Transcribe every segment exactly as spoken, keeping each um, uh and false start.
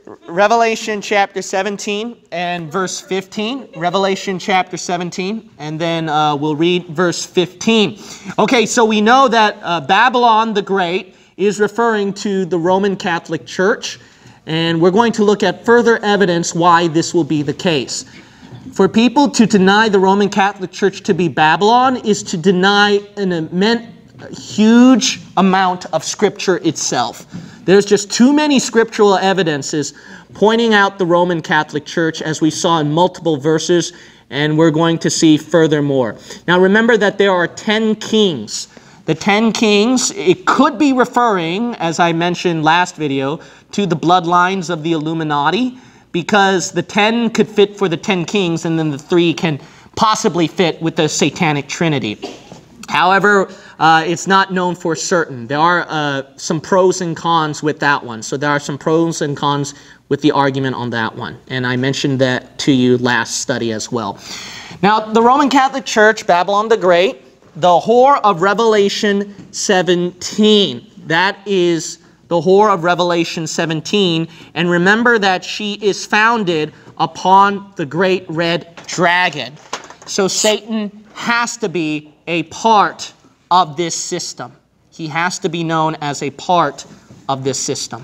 Revelation chapter seventeen and verse fifteen. Revelation chapter seventeen, and then uh, we'll read verse fifteen. Okay, so we know that uh, Babylon the Great is referring to the Roman Catholic Church, and we're going to look at further evidence why this will be the case. For people to deny the Roman Catholic Church to be Babylon is to deny an immense, huge amount of Scripture itself. There's just too many scriptural evidences pointing out the Roman Catholic Church, as we saw in multiple verses, and we're going to see furthermore. Now remember that there are ten kings. The ten kings, it could be referring, as I mentioned last video, to the bloodlines of the Illuminati, because the ten could fit for the ten kings, and then the three can possibly fit with the Satanic Trinity. However, uh, it's not known for certain. There are uh, some pros and cons with that one. So there are some pros and cons with the argument on that one. And I mentioned that to you last study as well. Now, the Roman Catholic Church, Babylon the Great, the whore of Revelation seventeen. That is the whore of Revelation seventeen. And remember that she is founded upon the great red dragon. So Satan has to be a part of this system. He has to be known as a part of this system.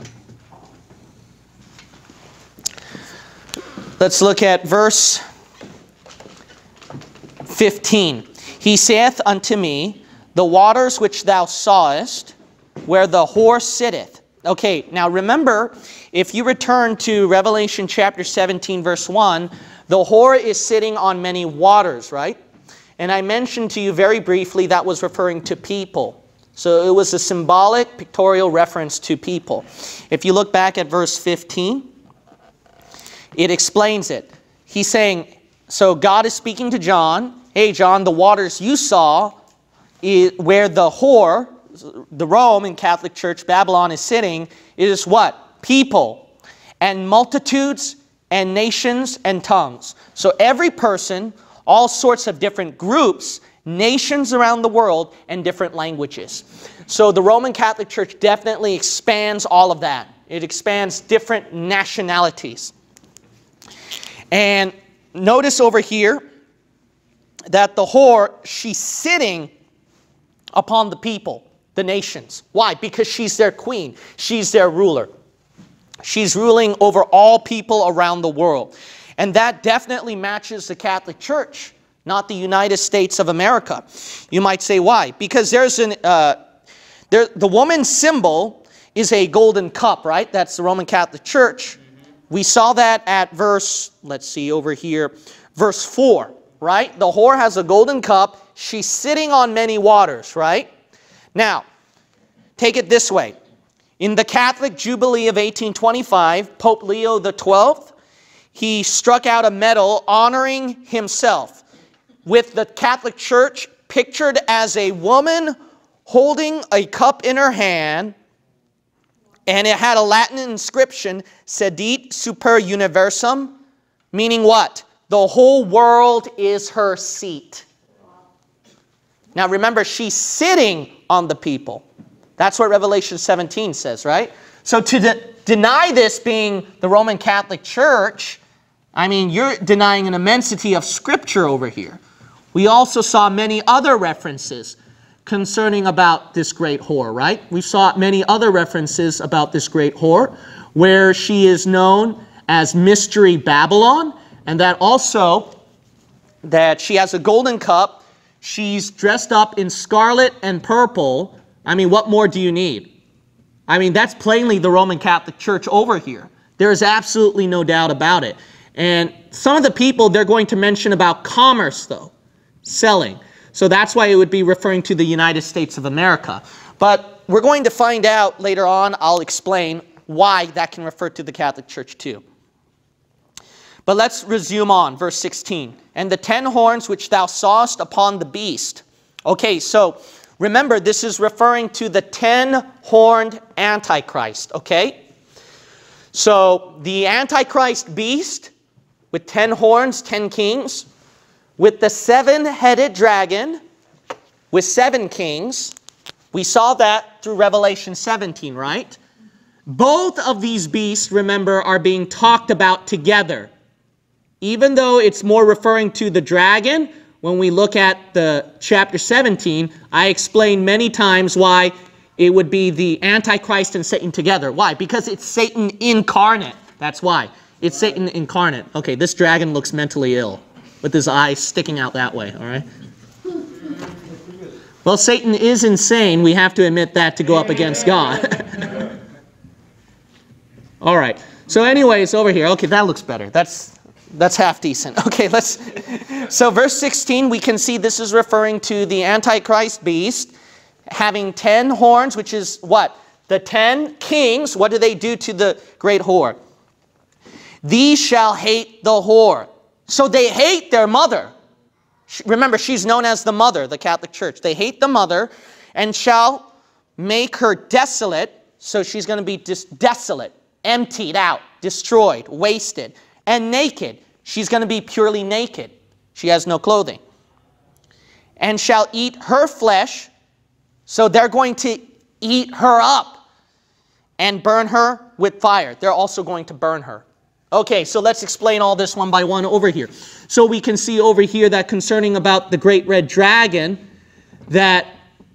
Let's look at verse fifteen. He saith unto me, the waters which thou sawest, where the whore sitteth. Okay, now remember, if you return to Revelation chapter seventeen, verse one, the whore is sitting on many waters, right? And I mentioned to you very briefly that was referring to people. So it was a symbolic, pictorial reference to people. If you look back at verse fifteen, it explains it. He's saying, so God is speaking to John. Hey, John, the waters you saw is where the whore, the Roman Catholic Church, Babylon, is sitting, is what? People and multitudes and nations and tongues. So every person, all sorts of different groups, nations around the world, and different languages. So the Roman Catholic Church definitely expands all of that. It expands different nationalities. And notice over here that the whore, she's sitting upon the people, the nations. Why? Because she's their queen. She's their ruler. She's ruling over all people around the world. And that definitely matches the Catholic Church, not the United States of America. You might say, why? Because there's an, uh, there, the woman's symbol is a golden cup, right? That's the Roman Catholic Church. We saw that at verse, let's see over here, verse four, right? The whore has a golden cup. She's sitting on many waters, right? Now, take it this way. In the Catholic Jubilee of eighteen twenty-five, Pope Leo the twelfth, he struck out a medal honoring himself with the Catholic Church pictured as a woman holding a cup in her hand, and it had a Latin inscription, Sedit Super Universum, meaning what? The whole world is her seat. Now remember, she's sitting on the people. That's what Revelation seventeen says, right? So to de deny this being the Roman Catholic Church, I mean, you're denying an immensity of Scripture over here. We also saw many other references concerning about this great whore, right? We saw many other references about this great whore, where she is known as Mystery Babylon, and that also that she has a golden cup. She's dressed up in scarlet and purple. I mean, what more do you need? I mean, that's plainly the Roman Catholic Church over here. There is absolutely no doubt about it. And some of the people, they're going to mention about commerce, though, selling. So that's why it would be referring to the United States of America. But we're going to find out later on, I'll explain why that can refer to the Catholic Church too. But let's resume on, verse sixteen. And the ten horns which thou sawest upon the beast. Okay, so remember, this is referring to the ten-horned Antichrist, okay? So the Antichrist beast with ten horns, ten kings, with the seven-headed dragon with seven kings. We saw that through Revelation seventeen, right? Both of these beasts, remember, are being talked about together. Even though it's more referring to the dragon, when we look at the chapter seventeen, I explained many times why it would be the Antichrist and Satan together. Why? Because it's Satan incarnate. That's why. It's Satan incarnate. Okay, this dragon looks mentally ill with his eyes sticking out that way, all right? Well, Satan is insane. We have to admit that to go up against God. All right. So anyways, over here. Okay, that looks better. That's that's half decent. Okay, let's... So verse sixteen, we can see this is referring to the Antichrist beast having ten horns, which is what? The ten kings. What do they do to the great whore? These shall hate the whore. So they hate their mother. Remember, she's known as the mother, the Catholic Church. They hate the mother and shall make her desolate. So she's going to be just desolate, emptied out, destroyed, wasted, and naked. She's going to be purely naked. She has no clothing. And shall eat her flesh. So they're going to eat her up and burn her with fire. They're also going to burn her. Okay, so let's explain all this one by one over here. So we can see over here that concerning about the great red dragon, that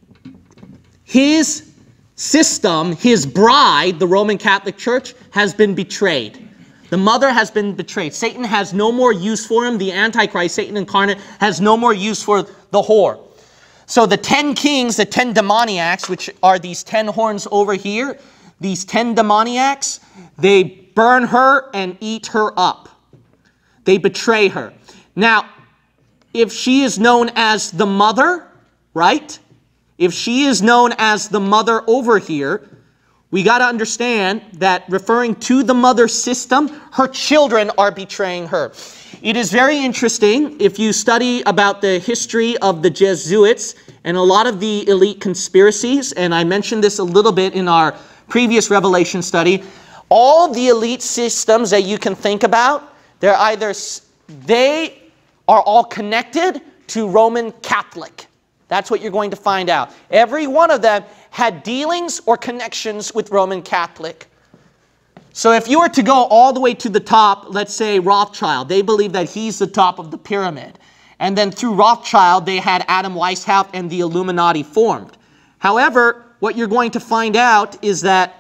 his system, his bride, the Roman Catholic Church, has been betrayed. The mother has been betrayed. Satan has no more use for him. The Antichrist, Satan incarnate, has no more use for the whore. So the ten kings, the ten demoniacs, which are these ten horns over here, these ten demoniacs, they burn her and eat her up. They betray her. Now, if she is known as the mother, right? If she is known as the mother over here, we got to understand that referring to the mother system, her children are betraying her. It is very interesting if you study about the history of the Jesuits and a lot of the elite conspiracies, and I mentioned this a little bit in our previous Revelation study. All the elite systems that you can think about, they're either, they are all connected to Roman Catholic. That's what you're going to find out. Every one of them had dealings or connections with Roman Catholic. So if you were to go all the way to the top, let's say Rothschild, they believe that he's the top of the pyramid. And then through Rothschild, they had Adam Weishaupt and the Illuminati formed. However, what you're going to find out is that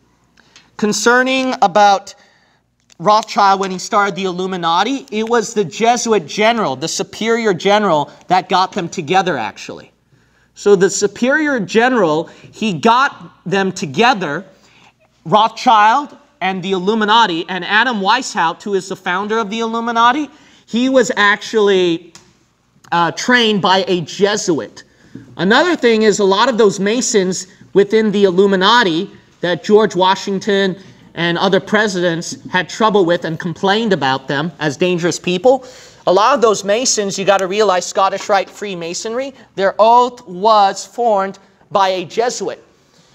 concerning about Rothschild when he started the Illuminati, it was the Jesuit general, the superior general, that got them together actually. So the superior general, he got them together, Rothschild and the Illuminati, and Adam Weishaupt, who is the founder of the Illuminati, he was actually uh, trained by a Jesuit. Another thing is a lot of those Masons within the Illuminati that George Washington and other presidents had trouble with and complained about them as dangerous people. A lot of those Masons, you got to realize, Scottish Rite Freemasonry, their oath was formed by a Jesuit.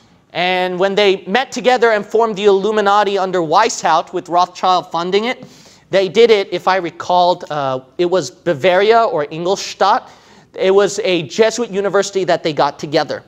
And when they met together and formed the Illuminati under Weishaupt with Rothschild funding it, they did it, if I recalled, uh, it was Bavaria or Ingolstadt. It was a Jesuit university that they got together.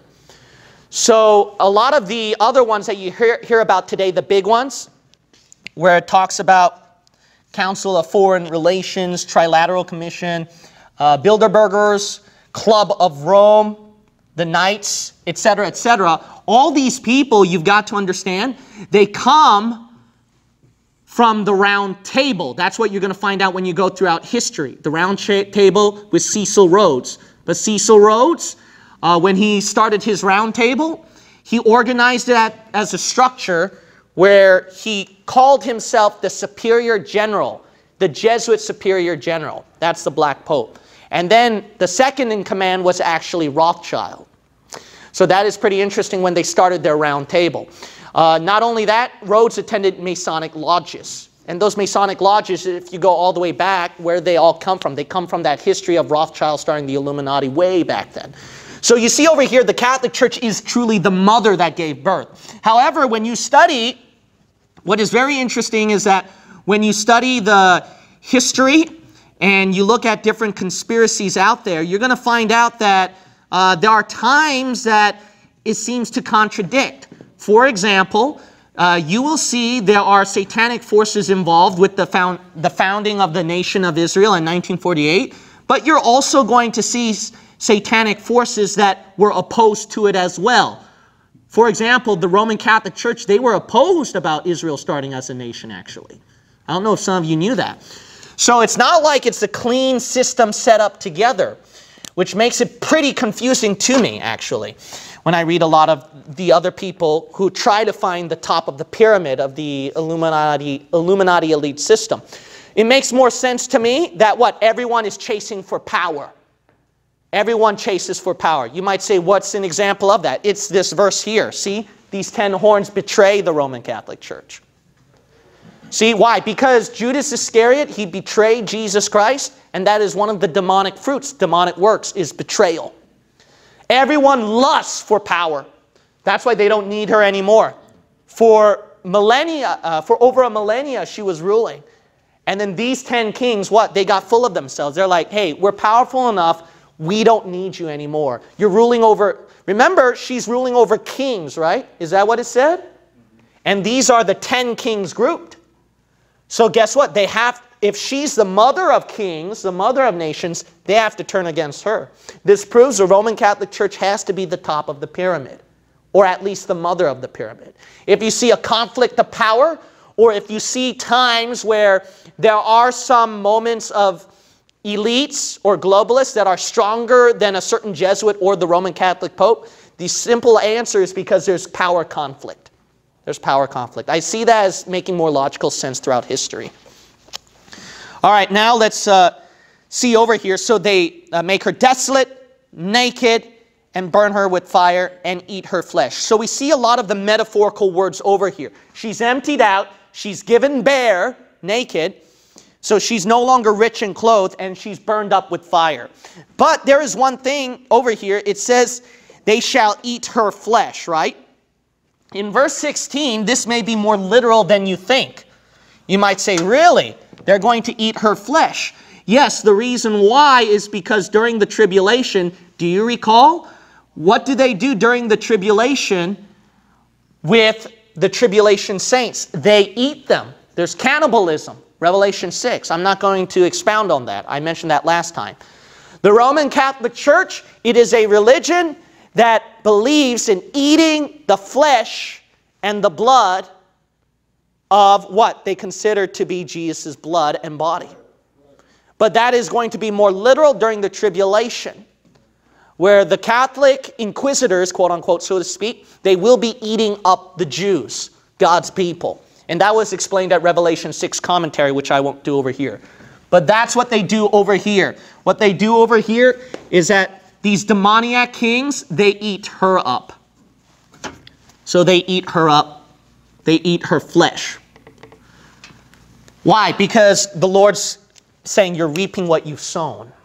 So a lot of the other ones that you hear, hear about today, the big ones, where it talks about Council of Foreign Relations, Trilateral Commission, uh, Bilderbergers, Club of Rome, the Knights, et cetera, et cetera. All these people, you've got to understand, they come from the Round Table. That's what you're going to find out when you go throughout history. The Round Table with Cecil Rhodes. But Cecil Rhodes, Uh, when he started his round table, he organized that as a structure where he called himself the superior general, the Jesuit superior general. That's the Black Pope. And then the second in command was actually Rothschild. So that is pretty interesting when they started their round table. Uh, not only that, Rhodes attended Masonic lodges. And those Masonic lodges, if you go all the way back, where they all come from, they come from that history of Rothschild starting the Illuminati way back then. So you see over here, the Catholic Church is truly the mother that gave birth. However, when you study, what is very interesting is that when you study the history and you look at different conspiracies out there, you're going to find out that uh, there are times that it seems to contradict. For example, uh, you will see there are satanic forces involved with the, found, the founding of the nation of Israel in nineteen forty-eight. But you're also going to see satanic forces that were opposed to it as well. For example, the Roman Catholic Church, they were opposed about Israel starting as a nation, actually. I don't know if some of you knew that. So it's not like it's a clean system set up together, which makes it pretty confusing to me, actually, when I read a lot of the other people who try to find the top of the pyramid of the Illuminati, Illuminati elite system. It makes more sense to me that what? Everyone is chasing for power. Everyone chases for power. You might say, what's an example of that? It's this verse here. See, these ten horns betray the Roman Catholic Church. See, why? Because Judas Iscariot, he betrayed Jesus Christ, and that is one of the demonic fruits, demonic works, is betrayal. Everyone lusts for power. That's why they don't need her anymore. For millennia, uh, for over a millennia, she was ruling. And then these ten kings, what? They got full of themselves. They're like, hey, we're powerful enough. We don't need you anymore. You're ruling over, remember, she's ruling over kings, right? Is that what it said? And these are the ten kings grouped. So guess what? They have, if she's the mother of kings, the mother of nations, they have to turn against her. This proves the Roman Catholic Church has to be the top of the pyramid, or at least the mother of the pyramid. If you see a conflict of power, or if you see times where there are some moments of elites or globalists that are stronger than a certain Jesuit or the Roman Catholic Pope, the simple answer is because there's power conflict. There's power conflict. I see that as making more logical sense throughout history. All right, now let's uh, see over here. So they uh, make her desolate, naked, and burn her with fire and eat her flesh. So we see a lot of the metaphorical words over here. She's emptied out. She's given bare, naked. So she's no longer rich and clothed, and she's burned up with fire. But there is one thing over here. It says, they shall eat her flesh, right? In verse sixteen, this may be more literal than you think. You might say, really? They're going to eat her flesh. Yes, the reason why is because during the tribulation, do you recall? What do they do during the tribulation with the tribulation saints? They eat them. There's cannibalism. Revelation six. I'm not going to expound on that. I mentioned that last time. The Roman Catholic Church, it is a religion that believes in eating the flesh and the blood of what they consider to be Jesus' blood and body. But that is going to be more literal during the tribulation, where the Catholic inquisitors, quote unquote, so to speak, they will be eating up the Jews, God's people. And that was explained at Revelation six commentary, which I won't do over here. But that's what they do over here. What they do over here is that these demoniac kings, they eat her up. So they eat her up. They eat her flesh. Why? Because the Lord's saying you're reaping what you've sown.